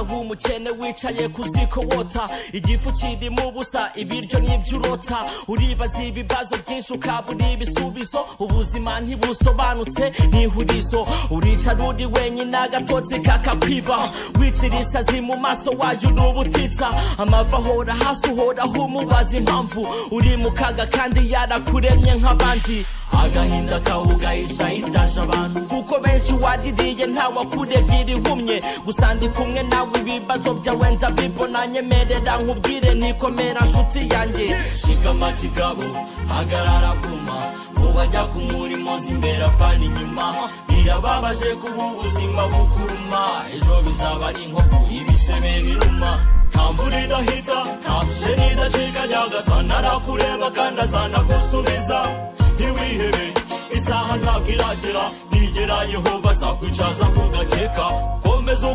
nk'umukene wicaye ku ziko wota igifu kiri mu busa ibiryo n'ibyurota uribaza ibibazo byinshi ukabura ibisubizo ubuzima ntibusobanutse n'ihurizo uricara uri wenyine agatotsi kakakwiba wicira isazi mu maso wayo n'ubutitsa amava ahora hasi uhoraho umubaza impamvu uri mu kaga kandi yarakuremye nk'abandi agahinda kawugahisha itaje abantu kuko benshi wadiriye ntawakurebye irihumye gusa ndi kumwe nawe ibibazo byawe ndabibona nyemerera nkubwire ntikomera nshuti yanjye shikama kigabo hagarara kuma mubajya ku murimo zimbera pani inyuma birababaje kuba ubuzima bukuruma ejo bizaba ari inkovu ibisebe biruma ntamvura idahita ntabushe n'idacika nyagasana arakureba kandi azanagusubiza ntiwihebe isaha ntabwo iragera nigera Yehova azakwicaza kudakeka komeza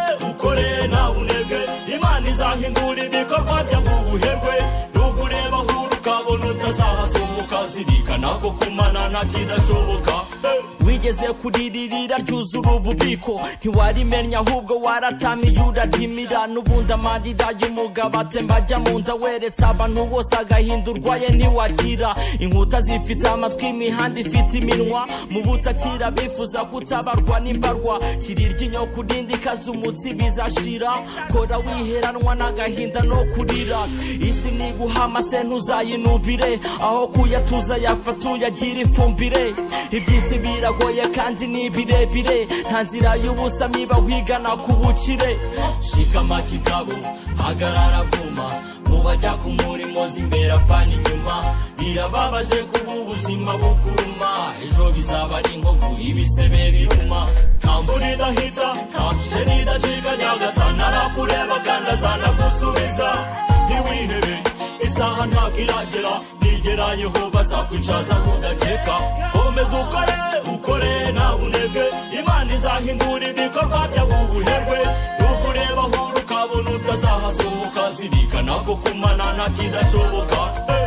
ukore nta bunebwe Imana izahindura ibikorwa by'ubuherwe nubwo ureba ahura ukabona utazahasumuka zirikana ko kumana nta kidashoboka wigeze kuriririra ryuzura ububiko ntiwarimenya ahubwo waratamiye urarimira n'ubundi amarira y'umugabo atemba ajya mu nda weretse abantu bose agahindurwa ye ntiwakira inkuta zifite amatwi imihanda ifite iminwa mu butakira bifuza kutabarwa n'imbarwa shyira iryinyo ku rindi kaza umutsi bizashira kora wiheranwa n'agahinda no kurira isi niguha amase ntuzayinubire aho kuyatuza yafata uyagira ifumbire iby'isi biragoye kandi ni birebire nta nzira y'ubusa niba wigana ku bukire shikama kigabo hagarara bwuma mubajya ku murimo zimbera pani inyuma birababaje kuba ubuzima bukuruma ejo bizaba ari inkovu ibisebe biruma ntamvura idahita ntabushe n'idacika nyagasana arakureba kandi azanagusubiza ntiwihebe isaha ntabwo iragera nigera Yehova azakwicaza kudakeka komeza ukore nta bunebwe Imana izahindura ibikorwa by'ubuherwe nubwo ureba ahura ukabona utazahasohoka zirikana ko kumana nta kidashoboka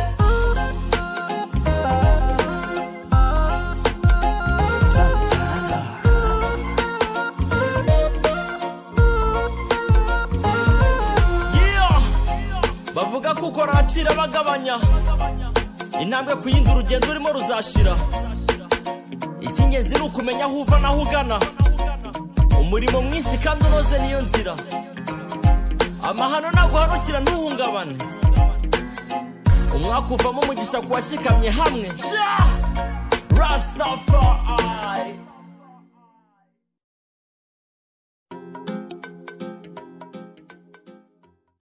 bavuga ko ukora hacira bagabanya intambwe ku yindi urugendo urimo ruzashira icy'ingenzi ni ukumenya aho uva n'aho ugana umurimo mwinshi kandi unoze niyo nzira amahano naguhanukira ntuhungabane umwaka uvamo umugisha ku washikamye hamwe